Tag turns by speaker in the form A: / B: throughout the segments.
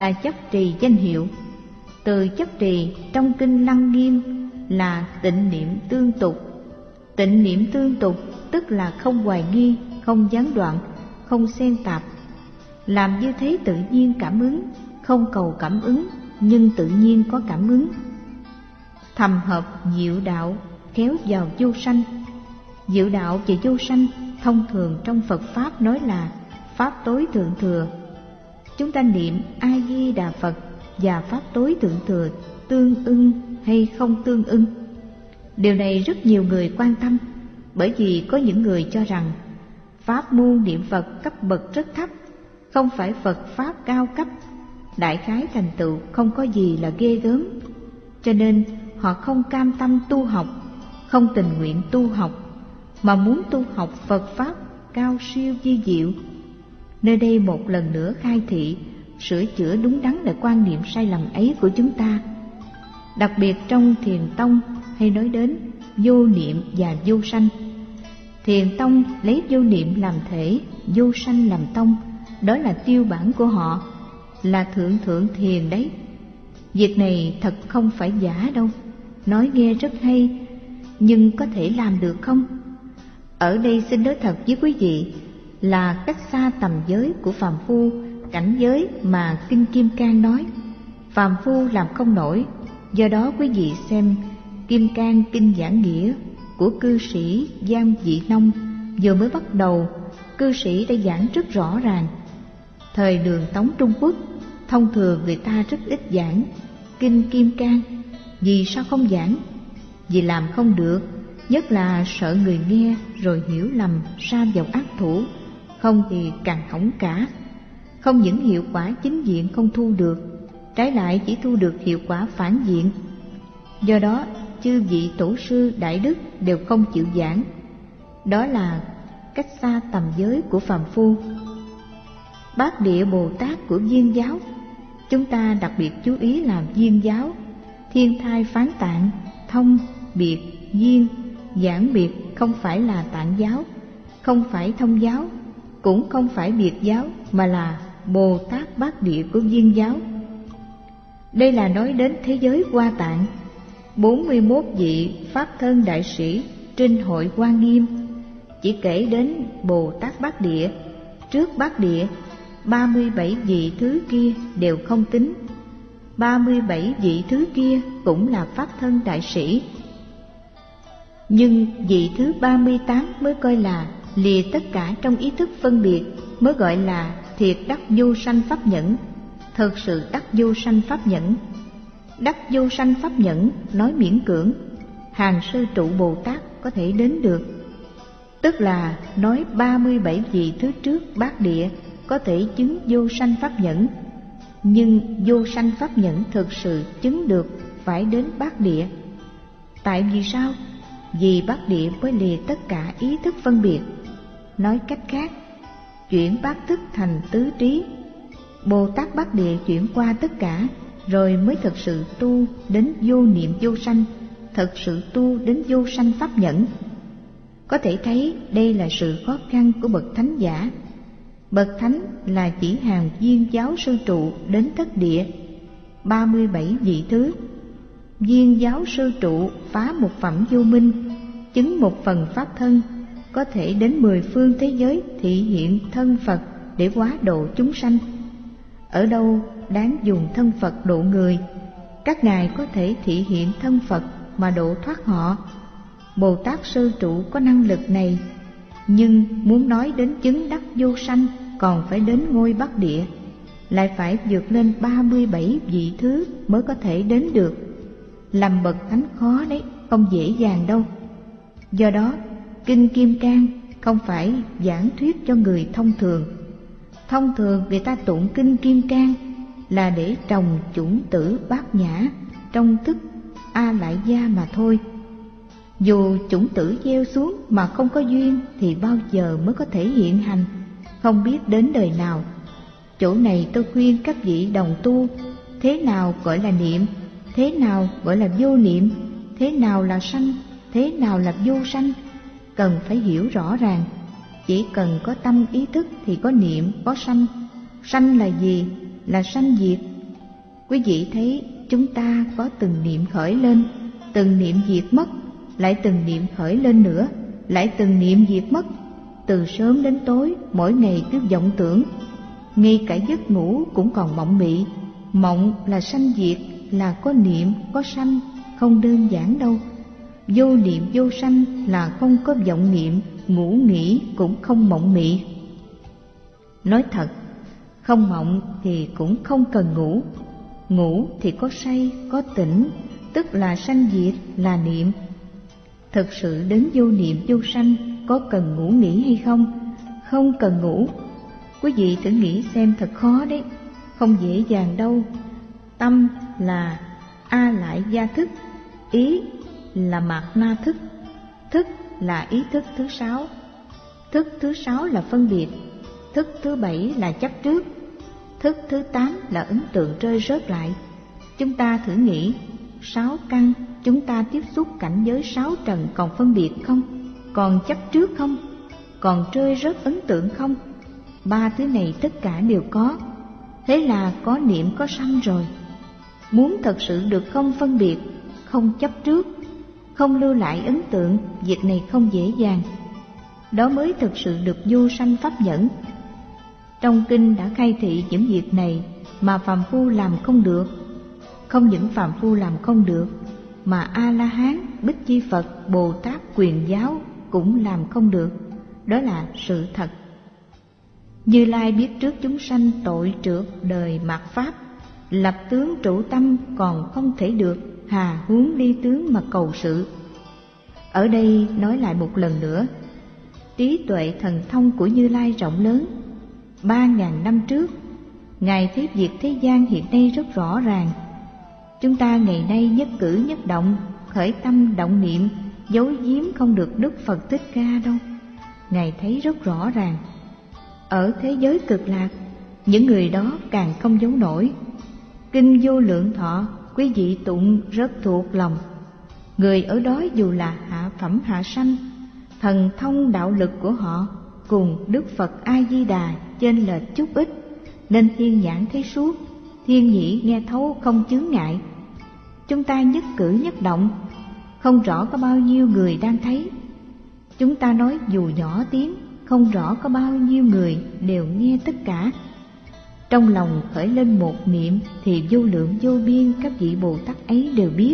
A: là chấp trì danh hiệu. Từ chấp trì trong kinh Lăng Nghiêm là tịnh niệm tương tục. Tịnh niệm tương tục tức là không hoài nghi, không gián đoạn, không xen tạp. Làm như thế tự nhiên cảm ứng, không cầu cảm ứng nhưng tự nhiên có cảm ứng. Thầm hợp diệu đạo kéo vào vô sanh. Diệu đạo và vô sanh thông thường trong Phật Pháp nói là Pháp tối thượng thừa. Chúng ta niệm A-di-đà Phật và Pháp tối thượng thừa tương ưng hay không tương ưng? Điều này rất nhiều người quan tâm, bởi vì có những người cho rằng pháp môn niệm Phật cấp bậc rất thấp, không phải Phật Pháp cao cấp, đại khái thành tựu không có gì là ghê gớm. Cho nên họ không cam tâm tu học, không tình nguyện tu học, mà muốn tu học Phật Pháp cao siêu vi diệu. Nơi đây một lần nữa khai thị, sửa chữa đúng đắn lại quan niệm sai lầm ấy của chúng ta. Đặc biệt trong Thiền Tông hay nói đến vô niệm và vô sanh. Thiền Tông lấy vô niệm làm thể, vô sanh làm tông, đó là tiêu bản của họ, là thượng thượng thiền đấy. Việc này thật không phải giả đâu, nói nghe rất hay, nhưng có thể làm được không? Ở đây xin nói thật với quý vị là cách xa tầm giới của phàm phu, cảnh giới mà Kinh Kim Cang nói. Phàm phu làm không nổi, do đó quý vị xem Kim Cang Kinh Giảng Nghĩa của cư sĩ Giang Dị Nông vừa mới bắt đầu, cư sĩ đã giảng rất rõ ràng. Thời Đường Tống Trung Quốc, thông thường người ta rất ít giảng Kinh Kim Cang. Vì sao không giảng? Vì làm không được, nhất là sợ người nghe rồi hiểu lầm sa vào ác thủ, không thì càng hỏng cả. Không những hiệu quả chính diện không thu được, trái lại chỉ thu được hiệu quả phản diện. Do đó chư vị tổ sư đại đức đều không chịu giảng. Đó là cách xa tầm giới của phàm phu. Bát Địa Bồ Tát của Viên giáo, chúng ta đặc biệt chú ý là Viên giáo. Thiên thai phán tạng, thông, biệt, viên, giảng biệt không phải là Tạng giáo, không phải thông giáo, cũng không phải biệt giáo, mà là Bồ Tát Bát Địa của Viên giáo. Đây là nói đến thế giới Hoa Tạng. 41 vị Pháp thân đại sĩ trên hội Hoa Nghiêm chỉ kể đến Bồ Tát Bát Địa. Trước Bát Địa, 37 vị thứ kia đều không tính. 37 vị thứ kia cũng là Pháp thân đại sĩ, nhưng vị thứ 38 mới coi là lìa tất cả trong ý thức phân biệt, mới gọi là thiệt đắc vô sanh pháp nhẫn, thực sự đắc vô sanh pháp nhẫn. Đắc vô sanh pháp nhẫn nói miễn cưỡng, hàng sư trụ Bồ Tát có thể đến được. Tức là nói 37 vị thứ trước Bát Địa có thể chứng vô sanh pháp nhẫn, nhưng vô sanh pháp nhẫn thực sự chứng được phải đến Bát Địa. Tại vì sao? Vì Bát Địa mới lìa tất cả ý thức phân biệt. Nói cách khác, chuyển bát thức thành tứ trí. Bồ Tát Bát Địa chuyển qua tất cả, rồi mới thực sự tu đến vô niệm vô sanh, thực sự tu đến vô sanh pháp nhẫn. Có thể thấy đây là sự khó khăn của bậc thánh giả. Bậc thánh là chỉ hàng Viên giáo sư trụ đến thất địa, 37 vị thứ. Viên giáo sư trụ phá một phẩm vô minh, chứng một phần pháp thân, có thể đến 10 phương thế giới thị hiện thân Phật để hóa độ chúng sanh. Ở đâu đáng dùng thân Phật độ người, các ngài có thể thị hiện thân Phật mà độ thoát họ. Bồ Tát sư trụ có năng lực này, nhưng muốn nói đến chứng đắc vô sanh còn phải đến ngôi Bát Địa, lại phải vượt lên 37 vị thứ mới có thể đến được. Làm bậc thánh khó đấy, không dễ dàng đâu. Do đó Kinh Kim Cang không phải giảng thuyết cho người thông thường. Thông thường người ta tụng Kinh Kim Cang là để trồng chủng tử bát nhã trong thức A Lại Gia mà thôi. Dù chủng tử gieo xuống mà không có duyên thì bao giờ mới có thể hiện hành, không biết đến đời nào. Chỗ này tôi khuyên các vị đồng tu, thế nào gọi là niệm, thế nào gọi là vô niệm, thế nào là sanh, thế nào là vô sanh, cần phải hiểu rõ ràng. Chỉ cần có tâm ý thức thì có niệm, có sanh. Sanh là gì? là sanh diệt. Quý vị thấy chúng ta có từng niệm khởi lên, từng niệm diệt mất, lại từng niệm khởi lên nữa, lại từng niệm diệt mất. Từ sớm đến tối, mỗi ngày cứ vọng tưởng. Ngay cả giấc ngủ cũng còn mộng mị. Mộng là sanh diệt, là có niệm, có sanh, không đơn giản đâu. Vô niệm vô sanh là không có vọng niệm, ngủ nghỉ cũng không mộng mị. Nói thật, không mộng thì cũng không cần ngủ. Ngủ thì có say, có tỉnh, tức là sanh diệt, là niệm. Thực sự đến vô niệm vô sanh có cần ngủ nghỉ hay không? Không cần ngủ. Quý vị thử nghĩ xem, thật khó đấy, không dễ dàng đâu. Tâm là a lại gia thức, ý là mạt na thức, thức là ý thức thứ sáu, thức thứ sáu là phân biệt, thức thứ bảy là chấp trước, thức thứ 8 là ấn tượng rơi rớt lại. Chúng ta thử nghĩ, 6 căn chúng ta tiếp xúc cảnh giới 6 trần còn phân biệt không? Còn chấp trước không? Còn rơi rớt ấn tượng không? 3 thứ này tất cả đều có. Thế là có niệm có sanh rồi. Muốn thật sự được không phân biệt, không chấp trước, không lưu lại ấn tượng, việc này không dễ dàng. Đó mới thực sự được vô sanh pháp nhẫn. Trong kinh đã khai thị những việc này mà phàm phu làm không được. Không những phàm phu làm không được, mà A-la-hán, Bích Chi Phật, Bồ Tát, Quyền Giáo cũng làm không được. Đó là sự thật. Như Lai biết trước chúng sanh tội trượt đời mạt pháp, lập tướng trụ tâm còn không thể được, hà huống ly tướng mà cầu sự. Ở đây nói lại một lần nữa, trí tuệ thần thông của Như Lai rộng lớn. 3.000 năm trước, Ngài thấy việc thế gian hiện nay rất rõ ràng. Chúng ta ngày nay nhất cử nhất động, khởi tâm động niệm, giấu giếm không được Đức Phật Thích Ca đâu. Ngài thấy rất rõ ràng. Ở thế giới cực lạc, những người đó càng không giấu nổi. Kinh Vô Lượng Thọ, quý vị tụng rất thuộc lòng. Người ở đó dù là hạ phẩm hạ sanh, thần thông đạo lực của họ cùng Đức Phật A-di-đà chênh lệch chút ít, nên thiên nhãn thấy suốt, thiên nhĩ nghe thấu không chướng ngại. Chúng ta nhất cử nhất động, không rõ có bao nhiêu người đang thấy. Chúng ta nói dù nhỏ tiếng, không rõ có bao nhiêu người đều nghe tất cả. Trong lòng khởi lên một niệm thì vô lượng vô biên các vị Bồ Tát ấy đều biết.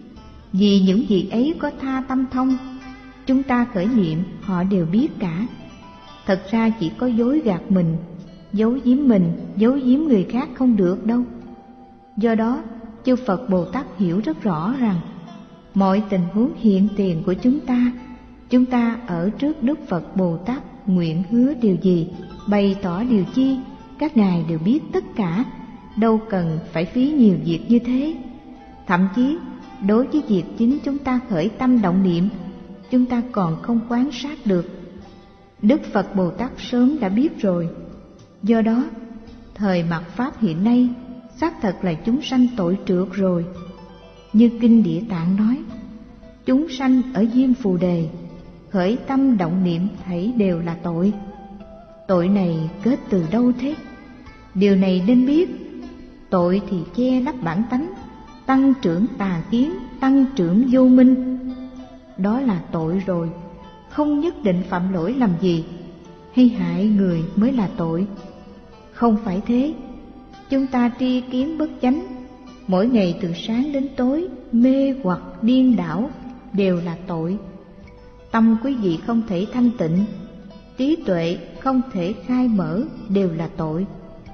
A: Vì những vị ấy có tha tâm thông, chúng ta khởi niệm họ đều biết cả. Thật ra chỉ có dối gạt mình, giấu giếm người khác không được đâu. Do đó, chư Phật Bồ Tát hiểu rất rõ rằng mọi tình huống hiện tiền của chúng ta ở trước Đức Phật Bồ Tát nguyện hứa điều gì, bày tỏ điều chi, các ngài đều biết tất cả, đâu cần phải phí nhiều việc như thế. Thậm chí, đối với việc chính chúng ta khởi tâm động niệm, chúng ta còn không quan sát được. Đức Phật Bồ Tát sớm đã biết rồi. Do đó, thời mạt Pháp hiện nay, xác thật là chúng sanh tội trượt rồi. Như Kinh Địa Tạng nói, chúng sanh ở Diêm Phù Đề, khởi tâm động niệm thảy đều là tội. Tội này kết từ đâu thế? Điều này nên biết. Tội thì che lấp bản tánh, tăng trưởng tà kiến, tăng trưởng vô minh. Đó là tội rồi, không nhất định phạm lỗi làm gì, hay hại người mới là tội. Không phải thế. Chúng ta tri kiến bất chánh, mỗi ngày từ sáng đến tối, mê hoặc điên đảo đều là tội. Tâm quý vị không thể thanh tịnh, trí tuệ không thể khai mở đều là tội.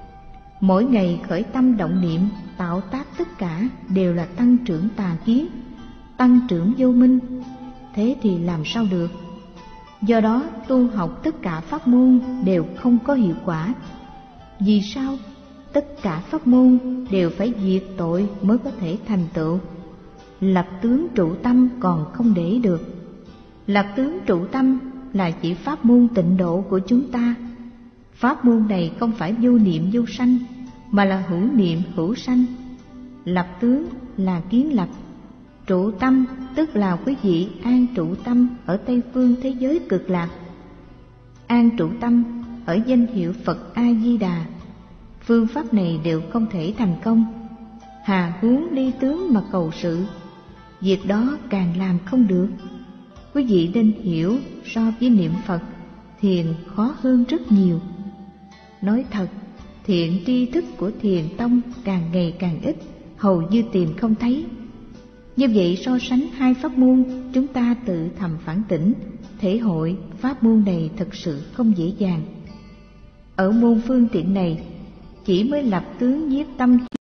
A: Mỗi ngày khởi tâm động niệm, tạo tác tất cả đều là tăng trưởng tà kiến, tăng trưởng vô minh. Thế thì làm sao được? Do đó tu học tất cả pháp môn đều không có hiệu quả. Vì sao? Tất cả pháp môn đều phải diệt tội mới có thể thành tựu. Lập tướng trụ tâm còn không để được. Lập tướng trụ tâm là chỉ pháp môn tịnh độ của chúng ta. Pháp môn này không phải vô niệm vô sanh, mà là hữu niệm hữu sanh. Lập tướng là kiến lập, trụ tâm tức là quý vị an trụ tâm ở Tây phương thế giới cực lạc. An trụ tâm ở danh hiệu Phật A-di-đà. phương pháp này đều không thể thành công. Hà huống ly tướng mà cầu sự, việc đó càng làm không được. Quý vị nên hiểu, so với niệm Phật, thiền khó hơn rất nhiều. Nói thật, thiện tri thức của thiền tông càng ngày càng ít, hầu như tìm không thấy. Như vậy so sánh hai pháp môn, chúng ta tự thầm phản tỉnh, thể hội pháp môn này thật sự không dễ dàng. Ở môn phương tiện này, chỉ mới lập tướng nhiếp tâm